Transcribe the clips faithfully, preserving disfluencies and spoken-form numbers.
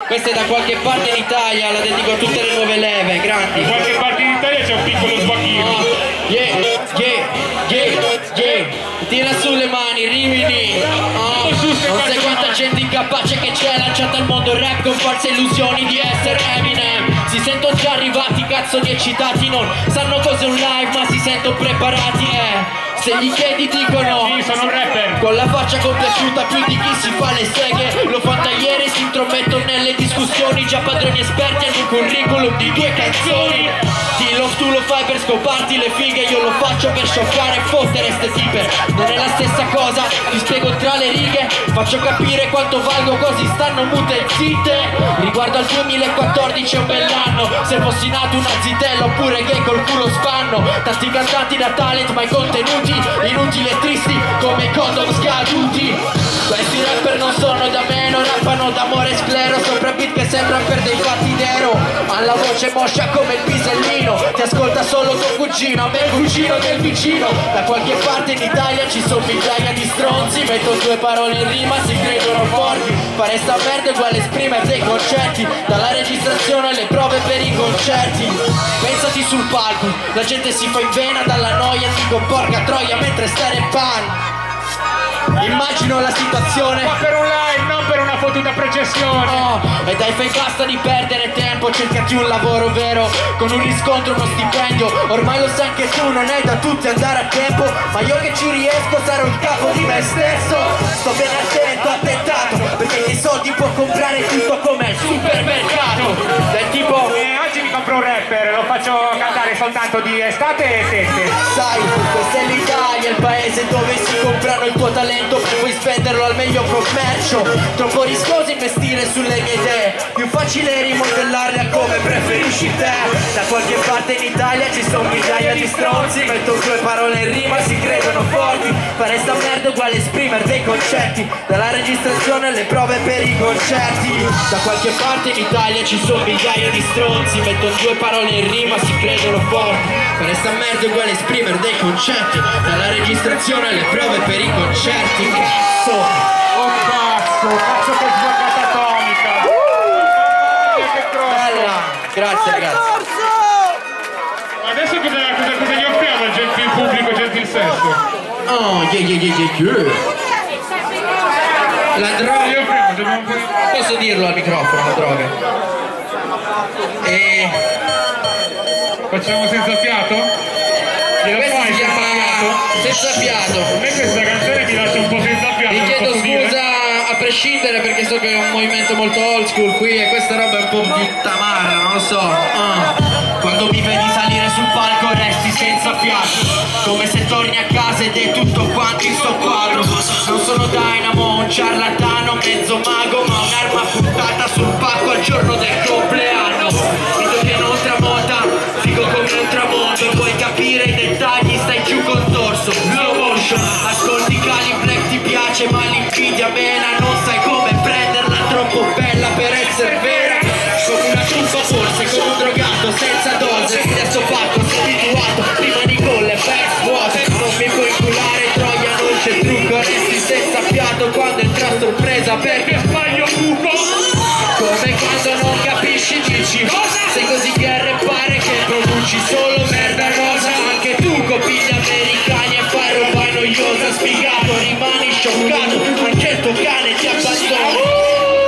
Questa è da qualche parte in Italia, la dedico a tutte le nuove leve, grandi. Da qualche parte in Italia c'è un piccolo sbacchino. Oh, yeah, yeah, yeah, yeah. Tira su le mani, Rimini. Oh, non sai quanta gente incapace che c'è lanciata al mondo rap con false illusioni di essere Eminem. Si sentono già arrivati, cazzo di eccitati, non sanno cos'è un live ma si sentono preparati, eh. Se gli chiedi dicono sì, sono un rapper. Con la faccia compiaciuta più di chi si fa le seghe. Lo fantagliere si intromettono nelle discussioni. Già padroni esperti hanno un curriculum di due canzoni. Dillo, tu lo fai per scoparti le fighe, io lo faccio per scioccare e fottere ste tipe. Non è la stessa cosa, ti spiego tra le righe. Faccio capire quanto valgo così stanno mute e zitte. Riguardo al duemilaquattordici è un bell'anno. Se fossi nato una zitella oppure gay col culo spanno. Tanti cantanti da talent ma i contenuti inutili e tristi come i condom scaduti. Questi rapper non sono da meno, rappano d'amore sclero sopra beat che sembra per dei fatti d'ero. Ha la voce moscia come il pisellino, ti ascolta solo tuo cugino, a me il cugino del vicino. Da qualche parte in Italia ci sono migliaia di stronzi, metto due parole in rima, si credono forti. Fare sta merda è uguale esprimere dei concetti, dalla registrazione alle prove per i concerti. Pensati sul palco, la gente si fa in vena dalla noia, dico porca troia mentre stai in pan. Immagino la situazione, ma per un live, non per una fottuta processione. No, e dai fai basta di perdere tempo, cercati un lavoro vero, con un riscontro, uno stipendio. Ormai lo sai anche tu, non è da tutti andare a tempo, ma io che ci riesco sarò il capo di me stesso. Sto bene attento, attentato, perché i soldi può comprare tutto come il supermercato. Del tipo, eh, oggi mi compro un rapper, lo faccio cantare soltanto di estate e tette. Sai, questa è l'Italia, il paese dove si comprano il tuo talento per poi spenderlo al meglio commercio. Troppo rischioso investire sulle mie idee, più facile rimodellarle a come preferisci te. Da qualche parte in Italia ci sono migliaia di stronzi, metto due parole in rima, si credono forti. Fare sta merda uguale esprimere dei concetti, dalla registrazione alle prove per i concerti. Da qualche parte in Italia ci sono migliaia di stronzi, metto due parole in rima, si credono forti. Fare sta merda uguale esprimere dei concetti, dalla registrazione alle prove per i concerti. Cazzo! Oh cazzo, cazzo che sboccata atomica! Uh, che grosso! Bella! Grazie ragazzi! Adesso cosa, cosa, cosa gli offriamo al gentil pubblico, gentil sesso? Oh, yeah, yeah, yeah, yeah, yeah. La droga... Posso dirlo al microfono, la droga? E... Facciamo senza fiato? Glielo Questo fai si senza chiama fiato? Senza fiato. A me questa canzone mi lascia un po' senza fiato. Vi chiedo posso scusa dire? a prescindere perché so che è un movimento molto old school qui e questa roba è un po' di tamarra, non lo so. Uh. Quando mi vedi salire sul palco resti senza fiato, come se torni a casa ed è tutto quanto in sto quadro. Non sono Dynamo, un ciarlatano, mezzo mago, ma un'arma puntata sul pacco al giorno del compleanno. Vedo che non tramonta, figo come un tramonto, puoi capire i dettagli, stai giù col torso, slow motion. Ascolti Cali Black, ti piace ma l'invidia mena, non sai come prenderla, troppo bella per essere vera. Come una ciuffa forse, come un drogato senza dose, stesso pacco, sei abituato, rimani con le back vuote. Non mi puoi inculare, troia non c'è trucco, resti senza fiato quando entra a sorpresa perché sbaglio buco. Come quando non capisci dici, sei così che a rappare che produci solo merda rosa. Anche tu copi gli americani e fai roba noiosa, sfigato, rimani scioccato, anche il tuo cane ti abbandona.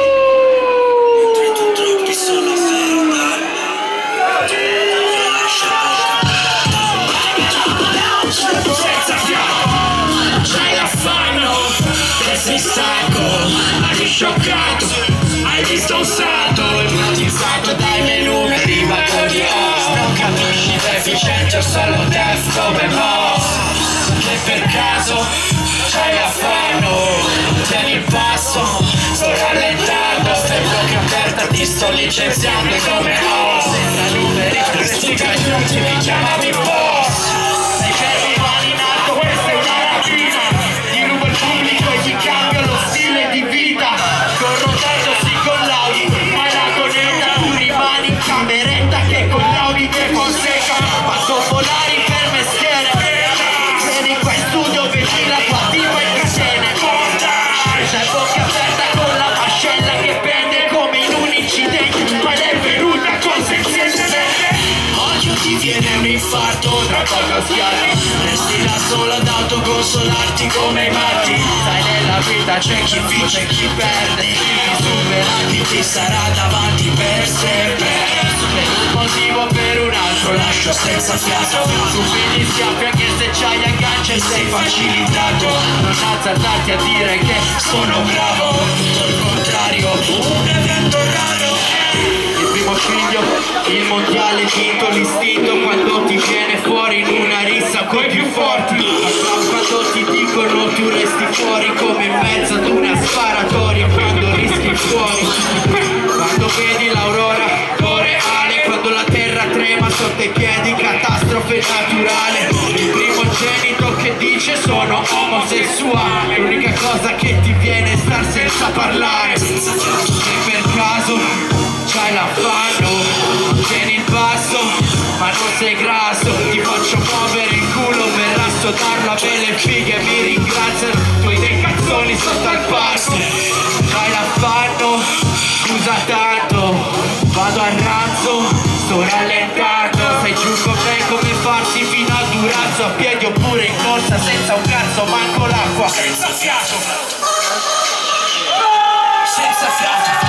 Sei stanco, hai scioccato, hai visto un salto, ipnotizzato dai menù, arriva con gli host. Non capisci deficiente o solo deaf come boss. Che per caso c'hai l'affanno, tieni il passo, sto rallentando, stai bocca aperta, ti sto licenziando come host. Senza numeri, questi cagliuti mi chiamavi boss. Sei fermi mani in alto, questa è una rapina, ti rubo il pubblico e ti cambio lo stile di vita. Corrodendo si con l'Audi, ma la conetta tu rimani in cameretta che con l'Audi che fonseca. Passo volari per mestiere, vieni qua in studio, vedi la tua tipa in catene. C'è bocca aperta con la mascella che pende come in unici fatti come i matti. Sai, nella vita c'è chi vince e chi perde, chi supera chi ti sarà davanti per sempre. Per un motivo o per un altro lascio senza fiato. Tu vedi schiaffi anche se c'hai aggancio e sei facilitato. Non azzardarti a dire che sono bravo, tutto il contrario, un evento raro. Il primo figlio, il mondiale vinto l'istinto quando ti viene fuori in una rissa coi più forti. Quando ti dicono tu resti fuori come in mezzo ad una sparatoria quando rischi fuori. Quando vedi l'aurora boreale, quando la terra trema sotto i piedi, catastrofe naturale. Il primogenito che dice sono omosessuale, l'unica cosa che ti viene è star senza parlare. Se per caso c'hai l'affanno, tieni il passo, ma non sei grasso. Ti faccio muovere il culo per assodarlo a belle fighe. Mi ringraziano, tu hai dei cazzoni sotto al passo. C'hai l'affanno, scusa tanto, vado al razzo, sto rallentando. Sai giù con me come farsi fino a Durazzo, a piedi oppure in corsa senza un cazzo, manco l'acqua. Senza fiato, senza fiato.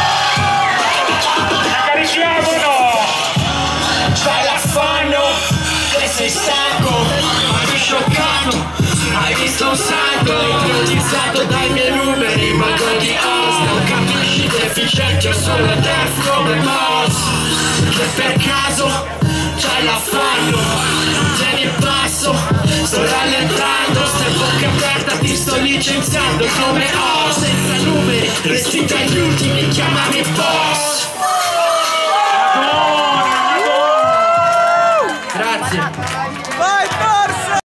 C'hai l'affanno, che sei stanco, ma ti scioccato. Hai visto un salto, ipnotizzato dai miei numeri, mago di Oz. Non capisci deficienti o solo def come Moss. Che per caso c'hai l'affanno, tieni il passo, sto rallentando. Stai bocca aperta, ti sto licenziando come Oz. Senza numeri, resti tra gli ultimi, chiamami boss. Grazie. Vai, vai!